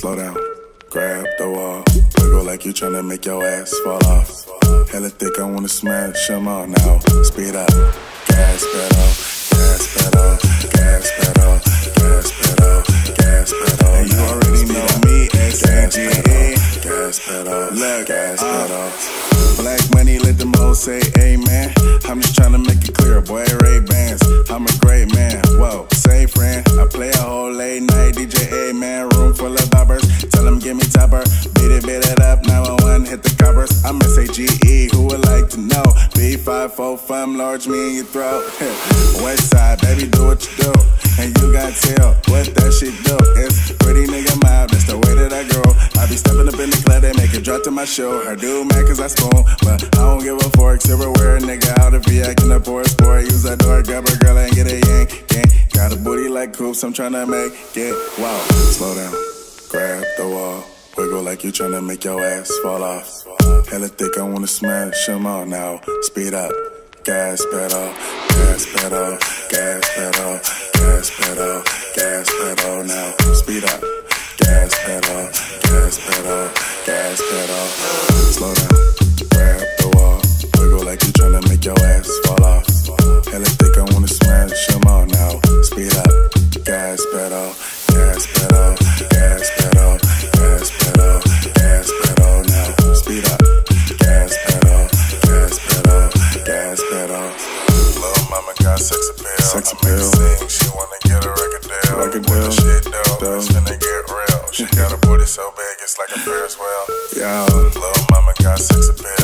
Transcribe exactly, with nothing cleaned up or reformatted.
slow down, grab the wall, wiggle like you tryna make your ass fall off. Hella thick, I wanna smash them all now. Speed up, gas pedal, gas pedal, gas pedal, gas pedal, gas pedal. And you already know me, S A G E. Gas pedal, look, gas pedal. Black money, let them hoes say amen. I'm just tryna make it clear, boy, Ray-Bans. I'm a great man, whoa, say friend. I play a whole late night D J, A-man, room full of boppers. Tell them give me topper, beat it, beat it up, nine one one, hit the coppers. I'm S A G E, who would like to know? B five four, fun, large me in your throat. West side, baby, do what you do. And you got tell what that shit do. It's pretty nigga mob, that's the way that I grow. I be stepping up in the club, they make it drop to my show. Her do man cause I spoon, but I don't give a fork. Silverware, nigga, out if he acting up for a sport. Use that door, grab a girl and get a yank, yank. Got a booty like coops, I'm tryna make it wow. Slow down, grab the wall, wiggle like you tryna make your ass fall off. Hella thick, I wanna smash them all now. Speed up, gas pedal, gas pedal, gas pedal, gas pedal, gas pedal now. Speed up, gas pedal, gas pedal, gas pedal. Slow down, grab the wall, wiggle like you tryna make your ass fall off. Hella thick, I wanna smash them all now. Speed up, gas pedal, gas pedal, gas pedal, gas pedal, gas pedal now. Speed up, gas pedal, gas pedal, gas pedal. Little mama got sex appeal. Sex appeal. Sing, she wanna get a record deal. Record deal. Shit dope, it's finna get real. She got a booty so big, it's like a Ferris wheel. Yo, little mama got sex appeal.